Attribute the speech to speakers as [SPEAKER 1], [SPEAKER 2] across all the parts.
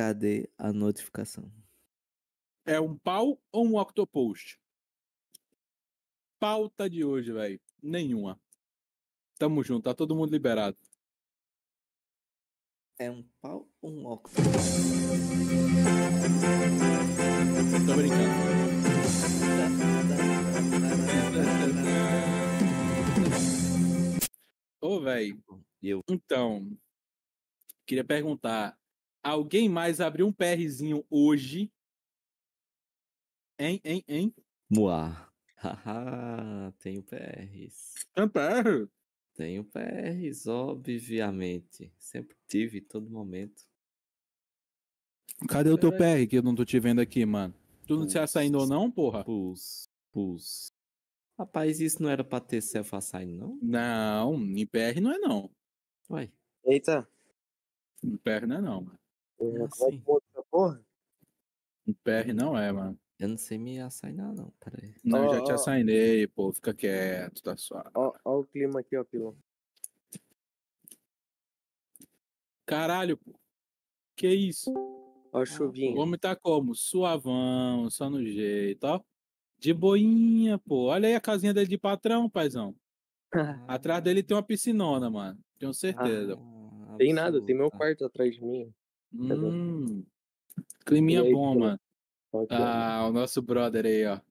[SPEAKER 1] Cadê a notificação?
[SPEAKER 2] É um pau ou um octopost? Pauta de hoje, velho. Nenhuma. Tamo junto, tá todo mundo liberado.
[SPEAKER 1] É um pau ou um octopus?
[SPEAKER 2] Tô brincando. Ô, velho.
[SPEAKER 1] Eu.
[SPEAKER 2] Então, queria perguntar. Alguém mais abriu um PRzinho hoje? Hein?
[SPEAKER 1] Moar. Haha, tenho PRs.
[SPEAKER 2] Tem PR?
[SPEAKER 1] Tenho PRs, obviamente. Sempre tive, todo momento.
[SPEAKER 2] Cadê o teu PR que eu não tô te vendo aqui, mano? Tu não se assaindo ou não, porra?
[SPEAKER 1] Pus. Rapaz, isso não era pra ter self-assign, não?
[SPEAKER 2] Não, em PR não é não.
[SPEAKER 1] Ué,
[SPEAKER 3] Eita.
[SPEAKER 2] Em PR não é não, mano.
[SPEAKER 1] como
[SPEAKER 3] Como é
[SPEAKER 1] assim?
[SPEAKER 3] que monta essa porra?
[SPEAKER 2] Em PR não é, mano.
[SPEAKER 1] Eu não sei me assignar, não. Peraí.
[SPEAKER 2] Não,
[SPEAKER 3] Ó,
[SPEAKER 2] já te
[SPEAKER 3] ó.
[SPEAKER 2] assignei, pô. Fica quieto, tá suave.
[SPEAKER 3] Ó o clima aqui, ó, pilão.
[SPEAKER 2] Caralho, pô. Que isso?
[SPEAKER 3] Ó a chuvinha.
[SPEAKER 2] O homem tá como? Suavão, só no jeito, ó. De boinha, pô. Olha aí a casinha dele de patrão, paizão. Atrás dele tem uma piscinona, mano. Tenho certeza.
[SPEAKER 3] Tem nada, tem meu
[SPEAKER 1] Absoluta.
[SPEAKER 3] quarto atrás de mim.
[SPEAKER 2] Climinha
[SPEAKER 3] E aí,
[SPEAKER 2] bom,
[SPEAKER 3] pilão?
[SPEAKER 2] mano.
[SPEAKER 3] Ó aqui, ó.
[SPEAKER 2] O nosso brother aí, ó.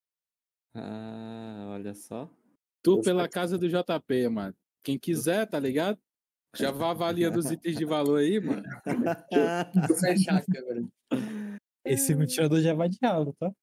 [SPEAKER 1] Olha só.
[SPEAKER 2] Tu pela casa do JP, mano. Quem quiser, tá ligado? Já vai avaliando os itens de valor aí, mano.
[SPEAKER 4] Vou fechar a câmera.
[SPEAKER 5] Esse ventilador já vai de aula, tá?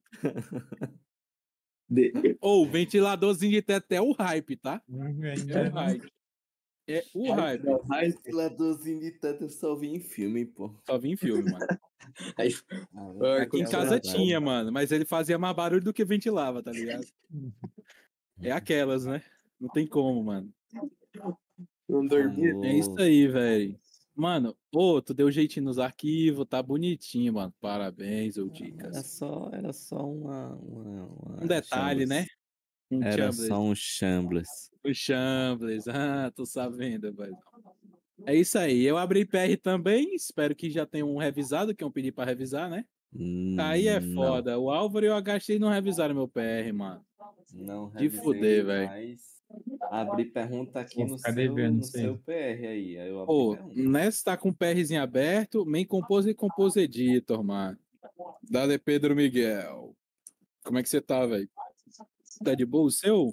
[SPEAKER 2] Ou o ventiladorzinho de teto é o hype, tá? É o hype. É o hype.
[SPEAKER 1] Ventiladorzinho de teto eu só vi em filme, pô.
[SPEAKER 2] Só vi em filme, mano.
[SPEAKER 4] Aí,
[SPEAKER 2] Aqui em casa tinha, mano. Mas ele fazia mais barulho do que ventilava, tá ligado? É aquelas, né? Não tem como, mano.
[SPEAKER 3] Não dormia.
[SPEAKER 2] É isso aí, velho. Mano, tu deu jeitinho nos arquivos, tá bonitinho, mano. Parabéns, ou dicas.
[SPEAKER 1] Era só
[SPEAKER 2] Um detalhe, né? Um
[SPEAKER 1] Era
[SPEAKER 2] Chambliss.
[SPEAKER 1] só um Chambliss.
[SPEAKER 2] O Chambliss. Tô sabendo, velho. É isso aí. Eu abri PR também. Espero que já tenham revisado, que eu pedi pra revisar, né? Aí é foda. O Álvaro e o HX não revisaram meu PR, mano.
[SPEAKER 1] Não
[SPEAKER 2] De fuder, velho.
[SPEAKER 1] mas abri pergunta aqui
[SPEAKER 5] Vou
[SPEAKER 1] no
[SPEAKER 5] ficar
[SPEAKER 1] seu,
[SPEAKER 5] devendo
[SPEAKER 1] no
[SPEAKER 5] isso aí.
[SPEAKER 1] seu PR aí. Aí eu abri
[SPEAKER 2] Pô,
[SPEAKER 1] pergunta.
[SPEAKER 2] nessa tá com o PRzinho aberto, main compose e compose editor, mano. Dale Pedro Miguel. Como é que você tá, velho? Tá de boa o seu?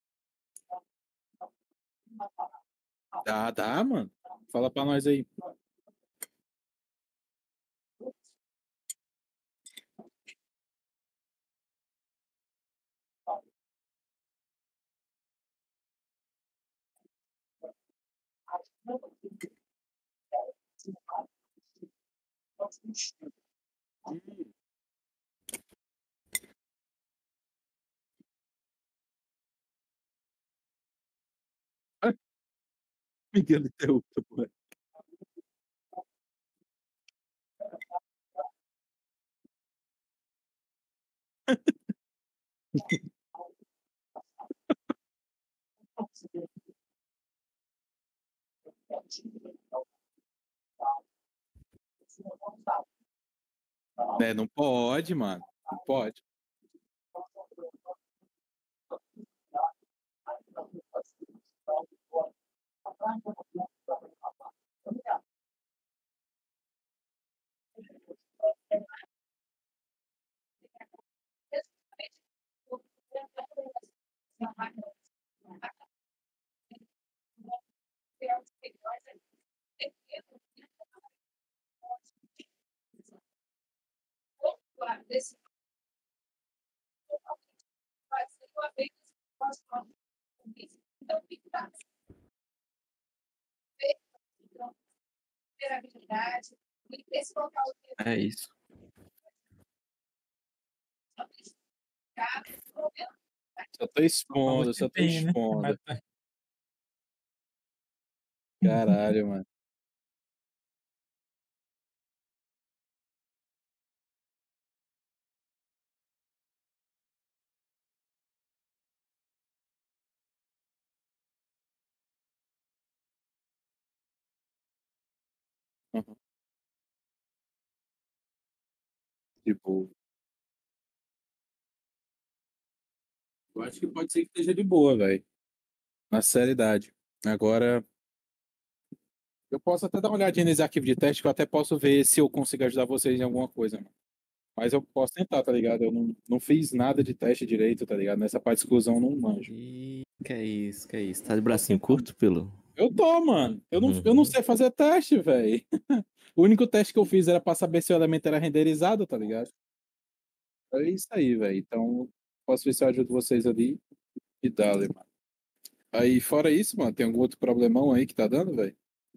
[SPEAKER 2] Dá, mano. Fala pra nós aí. Miguel interrupta, pô. É, não pode, mano. Não pode.
[SPEAKER 1] É isso.
[SPEAKER 2] Só tô expondo, só tô expondo. Caralho, mano. Uhum. Tipo, eu acho que pode ser que esteja de boa, velho. Na seriedade. Agora, eu posso até dar uma olhadinha nesse arquivo de teste, que eu até posso ver se eu consigo ajudar vocês em alguma coisa, mano. Mas eu posso tentar, tá ligado? Eu não fiz nada de teste direito, tá ligado? Nessa parte de exclusão eu não manjo.
[SPEAKER 1] Ih, que é isso, que é isso. Tá de bracinho curto, pelo?
[SPEAKER 2] Eu tô, mano. Eu não sei fazer teste, velho. O único teste que eu fiz era pra saber se o elemento era renderizado, tá ligado? É isso aí, velho. Então, posso ver se eu ajudo vocês ali e dá-lhe, mano. Aí, fora isso, mano, tem algum outro problemão aí que tá dando, velho?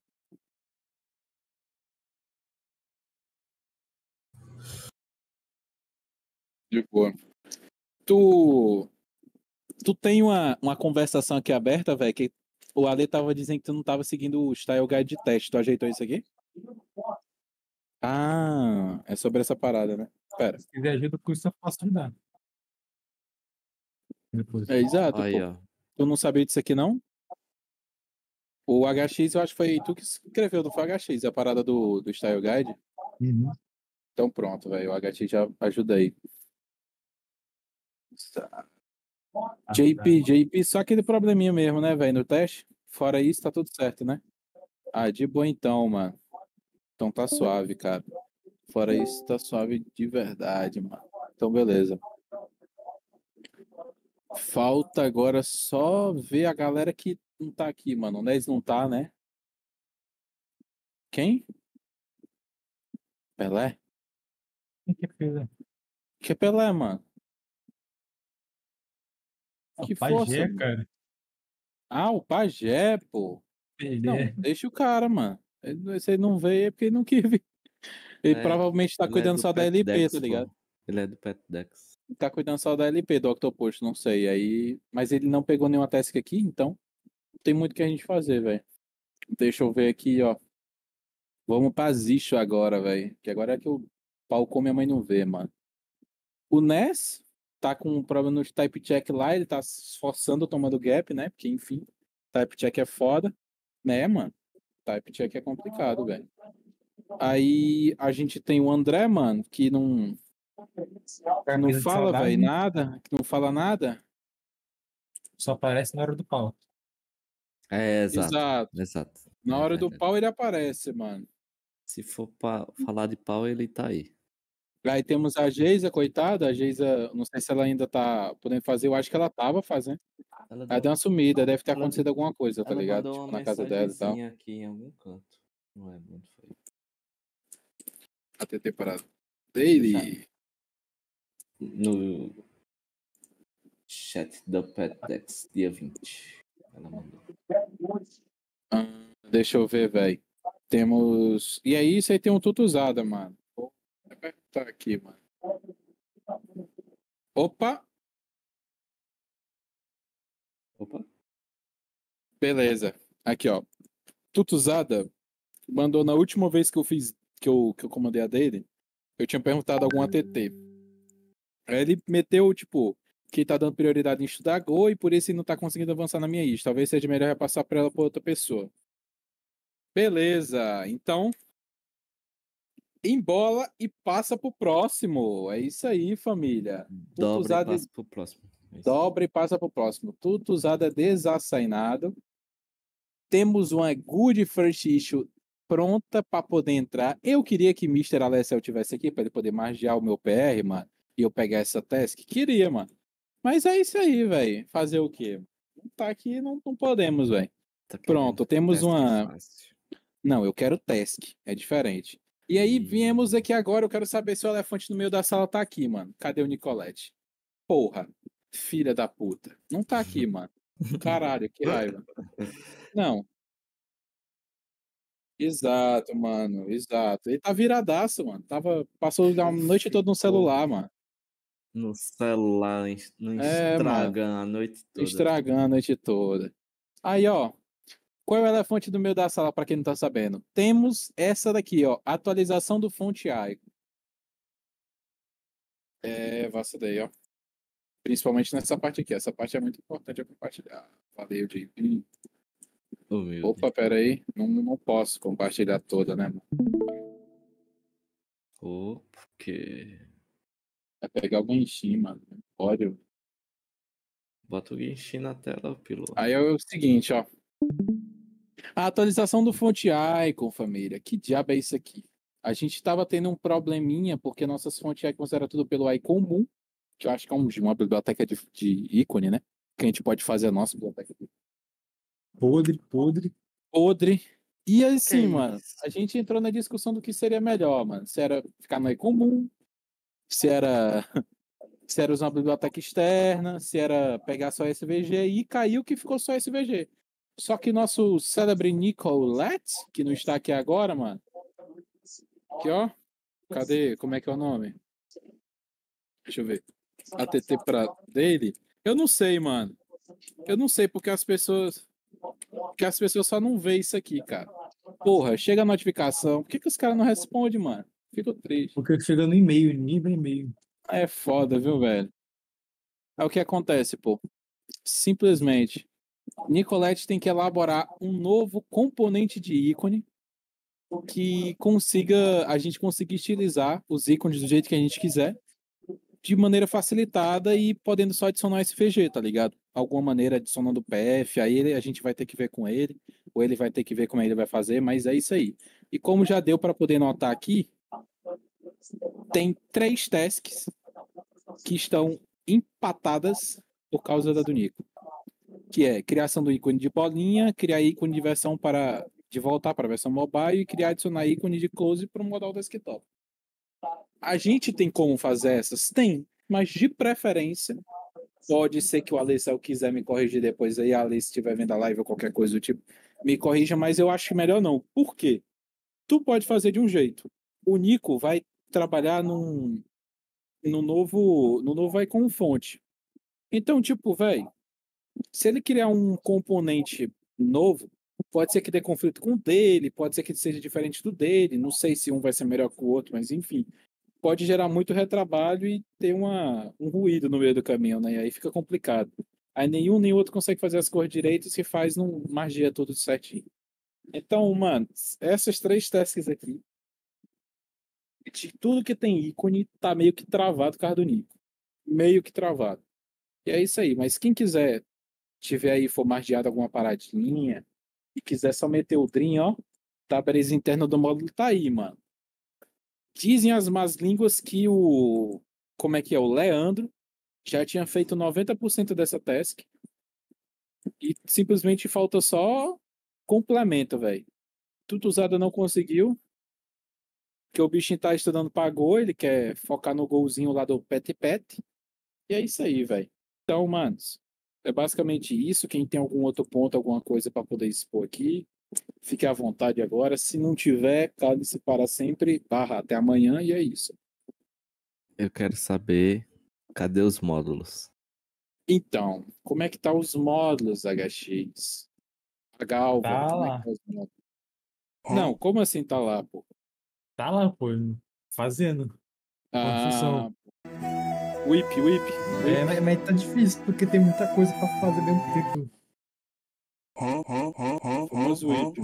[SPEAKER 2] De boa. Tu, tu tem uma conversação aqui aberta, velho, que o Ale tava dizendo que tu não tava seguindo o Style Guide de teste. Tu ajeitou isso aqui? Ah, é sobre essa parada, né? Pera.
[SPEAKER 5] Se quiser ajuda com isso, eu posso ajudar. Depois.
[SPEAKER 2] É exato,
[SPEAKER 1] Aí,
[SPEAKER 2] pô.
[SPEAKER 1] ó.
[SPEAKER 2] Tu não sabia disso aqui, não? O HX, eu acho que foi tu que escreveu, não foi o HX, a parada do Style Guide.
[SPEAKER 5] Uhum.
[SPEAKER 2] Então pronto, velho. O HX já ajuda aí. JP, só aquele probleminha mesmo, né, velho, no teste? Fora isso, tá tudo certo, né? Ah, de boa então, mano. Então tá suave, cara. Fora isso, tá suave de verdade, mano. Então, beleza. Falta agora só ver a galera que não tá aqui, mano. O Nes não tá, né? Quem? Pelé?
[SPEAKER 5] Quem que fez, né?
[SPEAKER 2] Que Pelé, mano?
[SPEAKER 5] O
[SPEAKER 2] Que força,
[SPEAKER 5] Pajé,
[SPEAKER 2] mano.
[SPEAKER 5] cara.
[SPEAKER 2] Ah, o Pajé, pô.
[SPEAKER 5] Ele
[SPEAKER 2] Não,
[SPEAKER 5] é.
[SPEAKER 2] deixa o cara, mano. Se ele não veio é porque ele não quis vir. Ele
[SPEAKER 1] É,
[SPEAKER 2] provavelmente tá
[SPEAKER 1] ele é
[SPEAKER 2] cuidando
[SPEAKER 1] do
[SPEAKER 2] só da
[SPEAKER 1] Pet
[SPEAKER 2] LP, tá
[SPEAKER 1] Dex,
[SPEAKER 2] ligado?
[SPEAKER 1] pô. Ele é do Pet Dex.
[SPEAKER 2] Ele tá cuidando só da LP do Octopus, não sei. Aí, mas ele não pegou nenhuma task aqui, então não tem muito o que a gente fazer, velho. Deixa eu ver aqui, ó. Vamos pra Zicho agora, velho. Que agora é que o pau come a mãe não vê, mano. O Ness tá com um problema no type check lá, ele tá se esforçando tomando gap, né? Porque, enfim, type check é foda, né, mano? Type check é complicado, velho. Aí a gente tem o André, mano, que não
[SPEAKER 5] Camisa de
[SPEAKER 2] fala, velho,
[SPEAKER 5] saudade,
[SPEAKER 2] nada, que não fala nada.
[SPEAKER 5] só aparece na hora do pau.
[SPEAKER 1] É, exato.
[SPEAKER 2] Exato.
[SPEAKER 1] Exato.
[SPEAKER 2] Na
[SPEAKER 1] É
[SPEAKER 2] hora do
[SPEAKER 1] verdade.
[SPEAKER 2] pau ele aparece, mano.
[SPEAKER 1] Se for pra falar de pau, ele tá aí.
[SPEAKER 2] Aí temos a Geisa, coitada. A Geisa, não sei se ela ainda tá podendo fazer, eu acho que ela tava fazendo.
[SPEAKER 1] Ela
[SPEAKER 2] Ela
[SPEAKER 1] deu,
[SPEAKER 2] deu uma sumida, deve ter
[SPEAKER 1] ela,
[SPEAKER 2] acontecido alguma coisa, tá
[SPEAKER 1] ela
[SPEAKER 2] ligado?
[SPEAKER 1] mandou
[SPEAKER 2] Tipo,
[SPEAKER 1] uma
[SPEAKER 2] na casa dela e tal.
[SPEAKER 1] mensagenzinha aqui em algum canto. Não é muito foi.
[SPEAKER 2] Até ter parado.
[SPEAKER 1] Deixa
[SPEAKER 2] Daily.
[SPEAKER 1] no chat da Pet Dex, dia 20. Ela mandou.
[SPEAKER 2] Deixa eu ver, velho. Temos. E aí, isso aí tem um tudo usada, mano. Vou apertar aqui, mano. Opa!
[SPEAKER 1] Opa.
[SPEAKER 2] Beleza. Aqui, ó. Tutuzada mandou na última vez que eu fiz, que eu comandei a dele, eu tinha perguntado algum ATT. Aí ele meteu, tipo, que tá dando prioridade em estudar Go e por isso ele não tá conseguindo avançar na minha lista. Talvez seja melhor repassar pra ela pra outra pessoa. Beleza. Então, embola e passa pro próximo. É isso aí, família.
[SPEAKER 1] Dobra e passa pro próximo. É isso.
[SPEAKER 2] Dobra e passa pro próximo. Tutuzada desassainado. Temos uma good first issue pronta para poder entrar. Eu queria que Mr. Alessio tivesse aqui para ele poder margear o meu PR, mano, e eu pegar essa task. Queria, mano. Mas é isso aí, velho. Fazer o quê? Não tá aqui, não podemos, velho.
[SPEAKER 1] Tá querendo
[SPEAKER 2] Pronto, temos
[SPEAKER 1] task
[SPEAKER 2] uma.
[SPEAKER 1] fácil.
[SPEAKER 2] Não, eu quero task. É diferente. E aí, viemos aqui agora. Eu quero saber se o elefante no meio da sala tá aqui, mano. Cadê o Nicolette? Porra, filha da puta. Não tá aqui, mano. Caralho, que raiva. Não. Exato, mano. Exato. Ele tá viradaço, mano. Passou a noite toda no celular, mano.
[SPEAKER 1] No celular, no
[SPEAKER 2] É, mano.
[SPEAKER 1] Instagram, a noite toda.
[SPEAKER 2] Estragando a noite toda. Aí, ó. Qual é o elefante do meio da sala, pra quem não tá sabendo? Temos essa daqui, ó. Atualização do fonte AI. É, essa daí, ó. Principalmente nessa parte aqui. Essa parte é muito importante eu compartilhar. Valeu, JP.
[SPEAKER 1] Humilde.
[SPEAKER 2] Opa, pera aí. Não posso compartilhar toda, né, mano?
[SPEAKER 1] Porque
[SPEAKER 2] Vai pegar o Genshin, mano. Pode.
[SPEAKER 1] Bota o Genshin na tela, piloto.
[SPEAKER 2] Aí é o seguinte, ó. A atualização do fonte Icon, família. Que diabo é isso aqui? A gente tava tendo um probleminha porque nossas fontes Icons era tudo pelo iComum, que eu acho que é uma biblioteca de ícone, né? Que a gente pode fazer a nossa biblioteca de
[SPEAKER 5] Podre.
[SPEAKER 2] podre. E assim,
[SPEAKER 1] Que
[SPEAKER 2] mano,
[SPEAKER 1] isso?
[SPEAKER 2] a gente entrou na discussão do que seria melhor, mano. Se era ficar no iComum, se era usar uma biblioteca externa, se era pegar só SVG e caiu que ficou só SVG. Só que nosso célebre Nicolette, que não está aqui agora, mano. Aqui, ó. Cadê? Como é que é o nome? Deixa eu ver. ATT pra dele. Eu não sei, mano. Eu não sei porque as pessoas só não vê isso aqui, cara. Porra, chega a notificação. Por que os caras não respondem, mano? Fico triste.
[SPEAKER 5] Porque chega no e-mail, ninguém vê e-mail.
[SPEAKER 2] É foda, viu, velho? É o que acontece, pô. Simplesmente, Nicolette tem que elaborar um novo componente de ícone que a gente consiga estilizar os ícones do jeito que a gente quiser, de maneira facilitada e podendo só adicionar SVG, tá ligado? Alguma maneira adicionando PF, aí a gente vai ter que ver com ele, ou ele vai ter que ver como ele vai fazer, mas é isso aí. E como já deu para poder notar aqui, tem 3 tasks que estão empatadas por causa da do Nico, que é criação do ícone de bolinha, criar ícone de versão de voltar para a versão mobile e criar adicionar ícone de close para o modal desktop. A gente tem como fazer essas? Tem, mas de preferência, pode ser que o Alessio quiser me corrigir depois aí, a Alice estiver vendo a live ou qualquer coisa do tipo, me corrija, mas eu acho que melhor não. Por quê? Tu pode fazer de um jeito. O Nico vai trabalhar no novo icon fonte. Então, tipo, velho, se ele criar um componente novo, pode ser que dê conflito com o dele, pode ser que seja diferente do dele, não sei se um vai ser melhor que o outro, mas enfim, pode gerar muito retrabalho e ter um ruído no meio do caminho, né? E aí fica complicado. Aí nenhum nem outro consegue fazer as cores direitas e se faz num magia tudo certinho. Então, mano, essas 3 tasks aqui, de tudo que tem ícone, tá meio que travado por causa do Nico. Meio que travado. E é isso aí, mas quem quiser tiver aí formateado alguma paradinha e quiser só meter o Dream, ó, tá a beleza interna do módulo tá aí, mano. Dizem as más línguas que como é que é, o Leandro já tinha feito 90% dessa task e simplesmente falta só complemento, velho. Tudo usado não conseguiu, que o bichinho tá estudando pra gol, ele quer focar no golzinho lá do Pet Pet. E é isso aí, velho. Então, manos, é basicamente isso. Quem tem algum outro ponto, alguma coisa para poder expor aqui, fique à vontade agora. Se não tiver, cale-se para sempre, barra até amanhã, e é isso.
[SPEAKER 1] Eu quero saber, cadê os módulos?
[SPEAKER 2] Então, como é que tá os módulos HX? A Galva,
[SPEAKER 5] Tá
[SPEAKER 2] como é
[SPEAKER 5] lá.
[SPEAKER 2] que tá os módulos? Não, como assim tá lá, pô?
[SPEAKER 5] Tá lá, pô. Fazendo.
[SPEAKER 2] Ah,
[SPEAKER 5] Construção.
[SPEAKER 2] whip.
[SPEAKER 5] Mas tá difícil, porque tem muita coisa pra fazer ao mesmo tempo.
[SPEAKER 2] Famoso whip.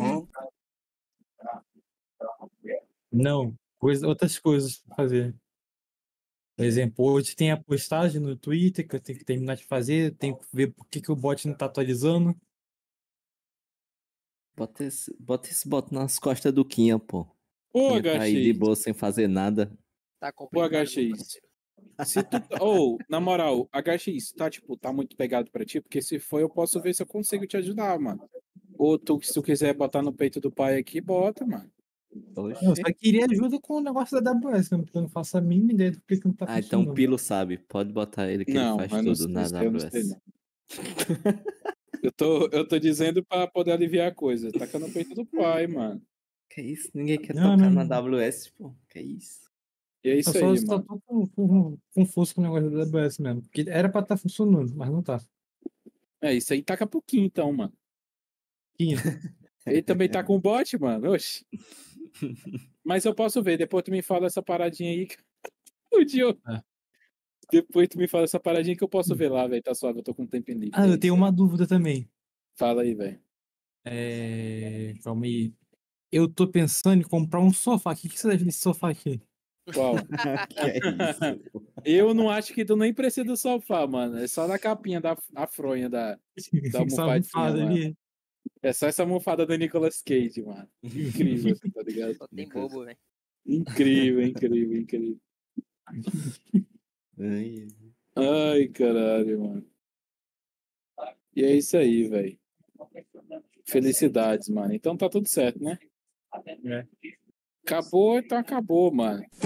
[SPEAKER 5] Não, outras coisas pra fazer. Por exemplo, hoje tem a postagem no Twitter que eu tenho que terminar de fazer, tenho que ver por que o bot não tá atualizando.
[SPEAKER 1] Bota esse bot nas costas do Quinha, pô.
[SPEAKER 2] Ô,
[SPEAKER 1] Quinha tá aí de
[SPEAKER 2] HX.
[SPEAKER 1] boa sem fazer nada.
[SPEAKER 4] Tá
[SPEAKER 2] Pô,
[SPEAKER 4] complicado.
[SPEAKER 2] HX. Se tu, na moral, HX, tá muito pegado pra ti, porque se for, eu posso ver se eu consigo te ajudar, mano. Ou se tu quiser botar no peito do pai aqui, bota, mano.
[SPEAKER 1] Oxi.
[SPEAKER 5] Eu só queria ajuda com o negócio da AWS, né? Porque eu não faço a mínima ideia do que não tá
[SPEAKER 1] Ah, então o
[SPEAKER 5] funcionando.
[SPEAKER 1] Pilo sabe. Pode botar ele que ele
[SPEAKER 2] Não,
[SPEAKER 1] faz
[SPEAKER 2] eu não
[SPEAKER 1] tudo na
[SPEAKER 2] sei, eu não sei,
[SPEAKER 1] AWS.
[SPEAKER 2] não. Eu tô dizendo pra poder aliviar a coisa. Taca no peito do pai, mano.
[SPEAKER 1] Que isso? Ninguém quer
[SPEAKER 5] Não,
[SPEAKER 1] tocar
[SPEAKER 5] não.
[SPEAKER 1] na AWS, pô. Que isso?
[SPEAKER 2] E é
[SPEAKER 5] Eu
[SPEAKER 2] isso
[SPEAKER 5] só,
[SPEAKER 2] aí,
[SPEAKER 5] só
[SPEAKER 2] mano.
[SPEAKER 5] tô confuso com o negócio da AWS mesmo. Porque era pra estar funcionando, mas não tá.
[SPEAKER 2] É, isso aí taca pouquinho, então, mano.
[SPEAKER 5] Tinha.
[SPEAKER 2] Ele também tá com o bot, mano. Oxi. Mas eu posso ver, depois tu me fala essa paradinha aí. O Diogo.
[SPEAKER 5] É.
[SPEAKER 2] Depois tu me fala essa paradinha que eu posso ver lá, velho. Tá suave, eu tô com tempo livre.
[SPEAKER 5] Ah, eu tenho uma dúvida também.
[SPEAKER 2] Fala aí, velho.
[SPEAKER 5] Calma aí. Eu tô pensando em comprar um sofá. O que você acha desse sofá aqui?
[SPEAKER 2] Qual?
[SPEAKER 1] Que é isso?
[SPEAKER 2] Eu não acho que tu nem precisa do sofá, mano. É só na capinha da fronha da
[SPEAKER 5] Essa
[SPEAKER 2] almofadinha,
[SPEAKER 5] almofada
[SPEAKER 2] mano.
[SPEAKER 5] ali.
[SPEAKER 2] É só essa almofada do Nicolas Cage, mano. Incrível, tá ligado?
[SPEAKER 6] Só tem bobo, velho.
[SPEAKER 2] Incrível, incrível, incrível.
[SPEAKER 1] Ai,
[SPEAKER 2] Ai, caralho, mano. E é isso aí, velho. Felicidades, mano. Então tá tudo certo, né?
[SPEAKER 5] É.
[SPEAKER 2] Acabou, então acabou, mano.